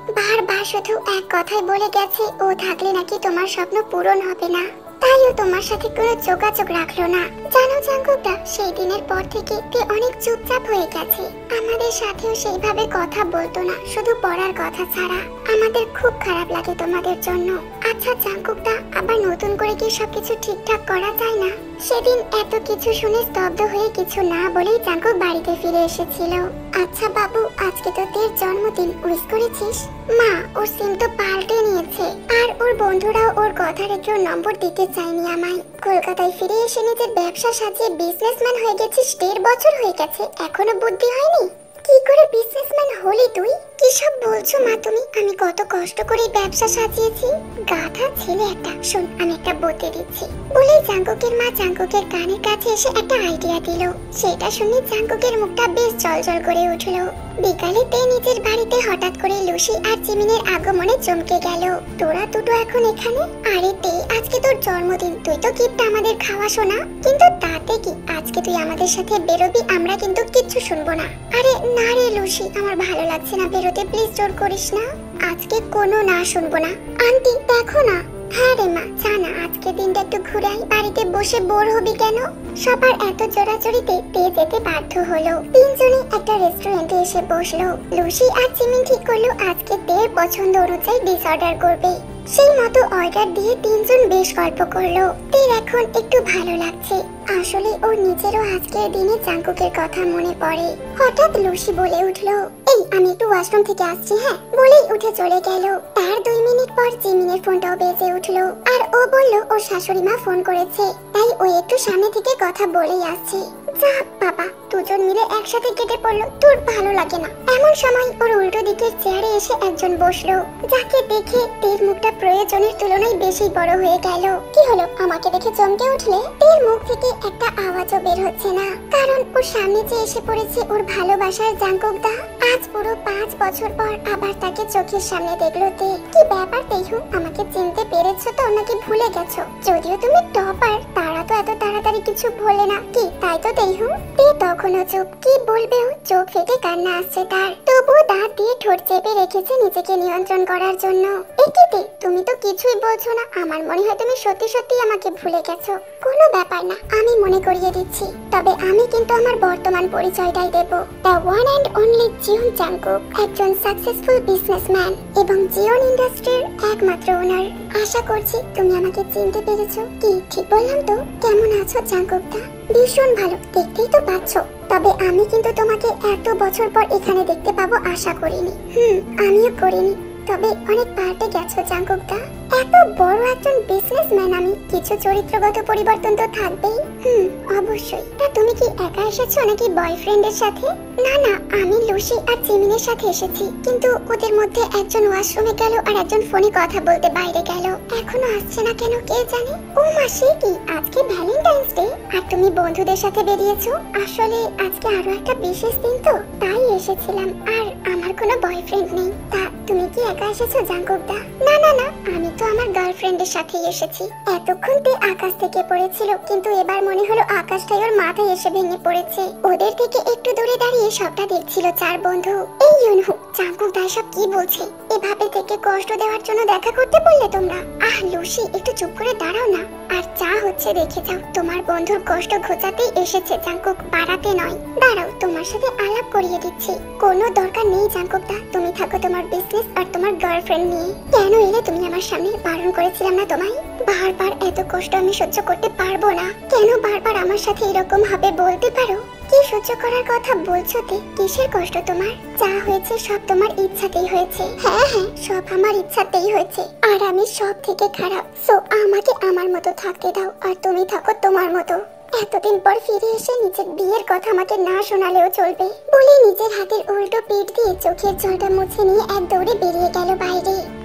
Speaker 1: বারবার শুধু এক কথাই বলে গেছে ও থাকলে নাকি তোমার স্বপ্ন পূরণ হবে না, তাইও তোমার সাথে কোনো যোগাযোগ রাখলো না। জানো জাঙ্কুকদা, সেই দিনের পর থেকে তে অনেক চুপচাপ হয়ে গেছে। আমাদের সাথেও সেইভাবে কথা বলতো না, শুধু পড়ার কথা ছাড়া। আমাদের খুব খারাপ লাগে তোমাদের জন্য। আচ্ছা জাঙ্কুকদা, আবার নতুন করে কি সবকিছু ঠিকঠাক করা যায় না? সেদিন এত কিছু শুনে স্তব্ধ হয়ে কিছু না বলেই জাঙ্কুক বাড়িতে ফিরে এসেছিল। আচ্ছা বাবু, আজকে তো তের জন্মদিন, উইশ করেছিস? মা, ওর সিম তো পাল্টে নিয়েছে, আর ওর বন্ধুরাও ওর কথা রেখে ওর নম্বর দিতে চায়নি আমায়। কলকাতায় ফিরে এসে নিজের ব্যবসা সাজিয়ে বিজনেসম্যান হয়ে গেছিস, 1.5 বছর হয়ে গেছে, এখনো বুদ্ধি হয়নি? কি করে বিজনেসম্যান হলি তুই? কি সব বলছো মা তুমি? আমি কত কষ্ট করে ব্যবসা সাজিয়েছি। গাধা ছেলে একটা। শোন, আমি একটা বলতে দিচ্ছি। বলেই জাঙ্কুকের মা জাঙ্কুকের কানের কাছে এসে একটা আইডিয়া দিল। সেটা শুনে জাঙ্কুকের মুখটা বেশ জলজল করে উঠলো। বিকালে তে নিজের বাড়িতে হঠাৎ করে লুসি আর জিমিনের আগমনে চমকে গেল। তোরা দুটো এখন এখানে? আরে তে, আজকে তোর জন্মদিন, তুই তো গিফট আমাদের খাওয়াস না। কিন্তু তাতে কি, আজকে তুই আমাদের সাথে বেরোবি, আমরা কিন্তু কিচ্ছু শুনবো না। আরে না রে লুসি, আমার ভালো লাগছে না বেরোতে, প্লিজ জোর করিস না। আজকে কোনো না শুনবো না। আন্টি দেখো না। হ্যাঁ রে মা, জানা আজকে দিনটা একটু ঘুরাই, বাড়িতে বসে বোর হবি কেন? সবার এত জোরাজোরিতে তে যেতে বাধ্য হলো। তিনজনে একটা রেস্টুরেন্টে এসে বসলো। লুসি আর জিমিন ঠিক করলো আজকে তের পছন্দ অনুযায়ী ডিশ অর্ডার করবে। সেই মতো অর্ডার দিয়ে তিনজন বেশ গল্প করলো। তের এখন একটু ভালো লাগছে। আসলে ওর নিজেরও আজকের দিনে জাঙ্কুকের কথা মনে পড়ে। হঠাৎ লুসি বলে উঠলো, এই আমি একটু ওয়াশরুম থেকে আসছি, হ্যাঁ, বলেই উঠে চলে গেল। তার 2 মিনিট পর জিমিনের ফোনটাও বেজে উঠলো, আর ও বলল ওর শাশুড়ি মা ফোন করেছে, তাই ও একটু সামনে থেকে কথা বলেই আসছে। যা বাবা, দুজন মিলে একসাথে কেটে পড়লো, তোর ভালো লাগে না? এমন সময় ওর উল্টো দিকের চেয়ারে এসে একজন বসলো, যাকে দেখে তের মুখটা প্রয়োজনের তুলনায় বেশি বড় হয়ে গেল। কি হলো, আমাকে দেখে চমকে উঠলে? তের মুখ থেকে একটা আওয়াজও বের হচ্ছে না, কারণ ওর সামনে যে এসে পড়েছে ওর ভালোবাসার জাঙ্কুকদা। আজ পুরো 5 বছর পর আবার তাকে চোখের সামনে দেখলো তে। কি ব্যাপার তেহু, আমাকে চিনতে পেরেছো তো নাকি ভুলে গেছো? যদিও তুমি টপার, তারা তো এত তাড়াতাড়ি কিছু ভোলে না, কি তাই তো তেহু? তে তখনও চুপ, কি বলবে ও? চোখ ফেটে কান্না আসছে তার, তবুও দাঁত দিয়ে ঠোঁট চেপে রেখেছে নিজেকে নিয়ন্ত্রণ করার জন্য। একিতে তুমি তো কিছুই বলছো না, আমার মনে হয় তুমি সত্যি সত্যি আমাকে ভুলে গেছো। কোনো ব্যাপার না, আমি মনে করিয়ে দিচ্ছি, তবে আমি কিন্তু আমার বর্তমান পরিচয়টাই দেব। The one and only Jeon Jungkook, একজন সাকসেসফুল বিজনেসম্যান এবং জিওন ইন্ডাস্ট্রির একমাত্র ওনার। আশা করছি তুমি আমাকে চিনতে পেরেছো। কি ঠিক বললাম তো? কেমন আছো জাঙ্কুকদা? ভীষণ ভালো, দেখতেই তো পাচ্ছো। তবে আমি কিন্তু তোমাকে এত বছর পর এখানে দেখতে পাবো আশা করিনি। আমিও করিনি, তবে অনেক পাল্টে গেছো জাঙ্কুকদা। এত বড় একজন বিজনেসম্যান আমি, কিছু চরিত্রগত পরিবর্তন তো থাকবেই। অবশ্যই। তা তুমি কি একা এসেছো নাকি বয়ফ্রেন্ডের সাথে? না না, আমি লুসি আর জিমিনের সাথে এসেছি, কিন্তু ওদের মধ্যে একজন ওয়াশরুমে গেল আর একজন ফোনে কথা বলতে বাইরে গেল। এখনো আসছে না কেন কে জানে। ও মাসি, কি আজকে ভ্যালেন্টাইন্স ডে আর তুমি বন্ধুদের সাথে বেরিয়েছো? আসলে আজকে আরো একটা বিশেষ দিন তো, তাই এসেছিলাম। আর আমার কোনো বয়ফ্রেন্ড নেই। তা তুমি কি একা এসেছো জাঙ্কুকদা? না না না, আমি তো আমার গার্লফ্রেন্ডের সাথেই এসেছি। এতক্ষণ তে আকাশ থেকে পড়েছিল, কিন্তু এবার মনে হলো আকাশটাই ওর মাথায় এসে ভেঙে পড়েছে। ওদের থেকে একটু দূরে দাঁড়িয়ে সবটা দেখছিল 4 বন্ধু। এই ইউনহু, জাঙ্কুকদা সব কি বলছে? এভাবে থেকে কষ্ট দেওয়ার জন্য দেখা করতে বললে তোমরা? আহ লুসি, একটু চুপ করে দাঁড়াও না। আর যা হচ্ছে দেখে যাও, তোমার বন্ধুর কষ্ট ঘোচাতেই এসেছে জাঙ্কুক, বাড়াতে নয়। দাঁড়াও, তোমার সাথে আলাপ করিয়ে দিচ্ছি। কোনো দরকার নেই জাঙ্কুকদা, তুমি থাকো তোমার বিজনেস আর তোমার গার্লফ্রেন্ড নিয়ে। কেন এলে তুমি আমার সামনে? বারণ করেছিলাম না তোমায়? বারবার এত কষ্ট আমি সহ্য করতে পারবো না। কেন বারবার আমার সাথে এরকম হবে বলতে পারো? কি সহ্য করার কথা বলছো তে? কিসের কষ্ট তোমার? যা হয়েছে সব তোমার ইচ্ছাতেই হয়েছে। হ্যাঁ হ্যাঁ, সব আমার ইচ্ছাতেই হয়েছে, আর আমি সব থেকে খারাপ। সো আমাকে আমার মতো থাকতে দাও, আর তুমি থাকো তোমার মতো। এতদিন পর ফিরে এসে নিজের বিয়ের কথা আমাকে না শোনালেও চলবে বলে নিজের হাতের উল্টো পিঠ দিয়ে চোখের জলটা মুছে নিয়ে এক দৌড়ে বেরিয়ে গেল বাইরে।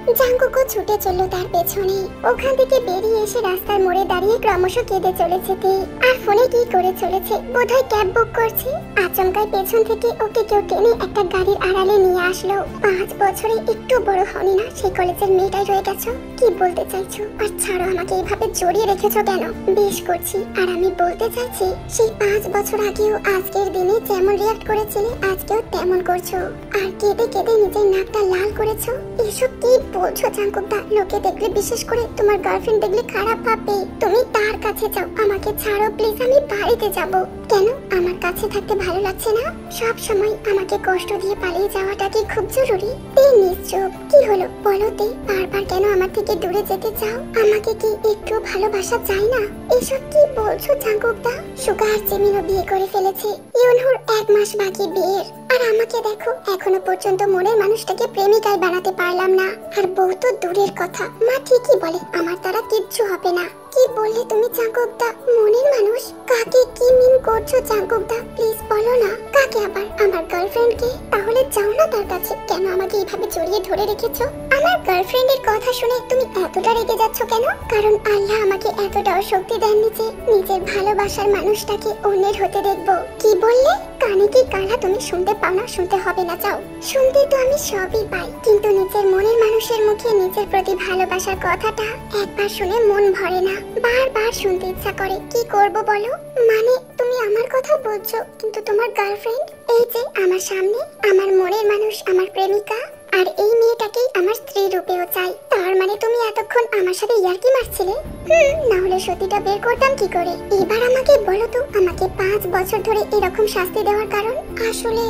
Speaker 1: জাঙ্কুকও ছুটে চলল তার পেছনে। ওখান থেকে বেরিয়ে এসে রাস্তার মোড়ে দাঁড়িয়ে ক্রমশ কেঁদে চলেছে তে। আর ফোনে কি করে চলেছে, বোধহয় ক্যাব বুক করছে। আচমকায় পেছন থেকে ওকে কেউ টেনে একটা গাড়ির আড়ালে নিয়ে আসলো। 5 বছরে একটু বড় হনি না, সেই কলেজের মেয়েটাই রয়ে গেছো। কি বলতে চাইছো? আর ছাড়ো, আমাকে এইভাবে জড়িয়ে রেখেছো কেন? বেশ করছি। আর আমি বলতে চাইছি, সেই 5 বছর আগেও আজকের দিনে যেমন রিয়াক্ট করেছিলে, আজকেও তেমন করছো। আর কেঁদে কেঁদে নিজের নাকটা লাল করেছো। এসব কি বলছো জাঙ্কুকদা? লোকে দেখলে, বিশেষ করে তোমার গার্লফ্রেন্ড দেখলে খারাপ ভাববে। তুমি তার কাছে যাও, আমাকে ছাড়ো প্লিজ, আমি বাড়িতে যাব। কেন আমার কাছে থাকতে ভালো লাগছে না? সব সময় আমাকে কষ্ট দিয়ে পালিয়ে যাওয়াটা কি খুব জরুরি? এই নিশ্চুপ, কি হলো বলো তে? বারবার কেন আমার থেকে দূরে যেতে চাও? আমাকে কি একটু ভালোবাসা চাই না? এসব কি বলছো জাঙ্কুকদা? সুগা আর জিমিনও বিয়ে করে ফেলেছে। ইউনহুর 1 মাস বাকি বিয়ের। আর আমাকে দেখো, এখনো পর্যন্ত মনের মানুষটাকে প্রেমিকায় বানাতে পারলাম না। আর বউ তো দূরের কথা, মা ঠিকই বলে আমার দ্বারা কিচ্ছু হবে না। কি বললে তুমি জাঙ্কুকদা? মনের মানুষ? কাকে কি মিন করছো জাঙ্কুকদা? প্লিজ বলো না। কাকে আবার? আমার গার্লফ্রেন্ডকে? তাহলে যাও না তার কাছে। কেন আমাকে এইভাবে জড়িয়ে ধরে রেখেছো? আমার গার্লফ্রেন্ডের কথা শুনে তুমি এতটা রেগে যাচ্ছ কেন? কারণ আল্লাহ আমাকে এতটাও শক্তি দেননি যে নিজের ভালোবাসার মানুষটাকে অন্যের হতে দেখবো। কি বললে? কানে কি কালা? তুমি শুনতে পাও না? শুনতে হবে না, যাও। শুনতে তো আমি সবই পাই, কিন্তু নিজের মনের মানুষের মুখে নিজের প্রতি ভালোবাসার কথাটা একবার শুনে মন ভরে না, বারবার শুনতে ইচ্ছা করে। কি করব বলো? মানে তুমি আমার কথা বলছো, কিন্তু তোমার গার্লফ্রেন্ড এই যে আমার সামনে, আমার মনের মানুষ, আমার প্রেমিকা, আর এই মেয়েটাকেই আমার স্ত্রী রূপেও চাই। তার মানে তুমি এতক্ষণ আমার সাথে ইয়ার্কি মারছিলে? না হলে সত্যিটা বের করতাম কি করে? এবার আমাকে বলো তো, আমাকে 5 বছর ধরে এরকম শাস্তি দেওয়ার কারণ? আসলে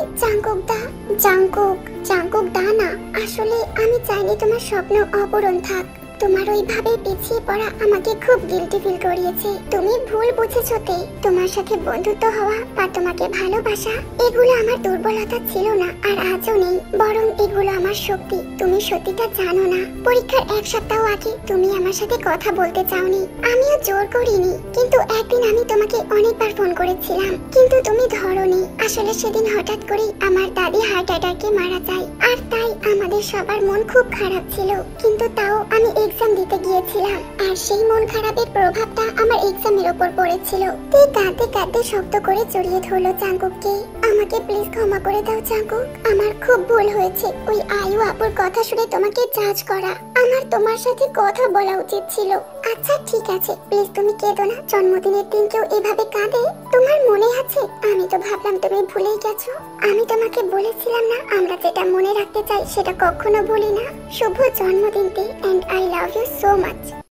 Speaker 1: জাঙ্কুকদা না, আসলে আমি চাইনি তোমার স্বপ্ন অপূরণ থাক। তোমার ওইভাবে পিছিয়ে পড়া আমাকে খুব গিল্টি ফিল করিয়েছে। তুমি ভুল বুঝেছো তে। তোমার সাথে বন্ধুত্ব হওয়া বা তোমাকে ভালোবাসা, এগুলো আমার দুর্বলতা ছিল না, আর আজও নেই, বরং এগুলো আমার শক্তি। তুমি সত্যিটা জানো না। পরীক্ষার 1 সপ্তাহ আগে তুমি আমার সাথে কথা বলতে চাওনি, আমিও জোর করিনি। কিন্তু একদিন আমি তোমাকে অনেকবার ফোন করেছিলাম, কিন্তু তুমি ধরোনি। আসলে সেদিন হঠাৎ করেই আমার দাদি হার্ট অ্যাটাকে মারা যায়, আর তাই আমাদের সবার মন খুব খারাপ ছিল। কিন্তু তাও আমি এক্সাম দিতে গিয়েছিলাম, আর সেই মন খারাপের প্রভাবটা আমার এক্সামের উপর পড়েছিল। তে কাঁদতে কাঁদতে শক্ত করে জড়িয়ে ধরলো জাঙ্কুককে। আমাকে প্লিজ ক্ষমা করে দাও জাঙ্কুক, আমার খুব ভুল হয়েছে। ওই আয়ু আপুর কথা শুনে তোমাকে জাজ করা, আমার তোমার সাথে কথা বলা উচিত ছিল। আচ্ছা ঠিক আছে, প্লিজ তুমি কেঁদো না। জন্মদিনের দিন কেউ এভাবে কাঁদে? তোমার মনে আছে? আমি তো ভাবলাম তুমি ভুলেই গেছো। আমি তোমাকে বলেছিলাম না, আমরা যেটা মনে রাখতে চাই সেটা কখনো ভুলি না। শুভ জন্মদিন তে, and I love you so much.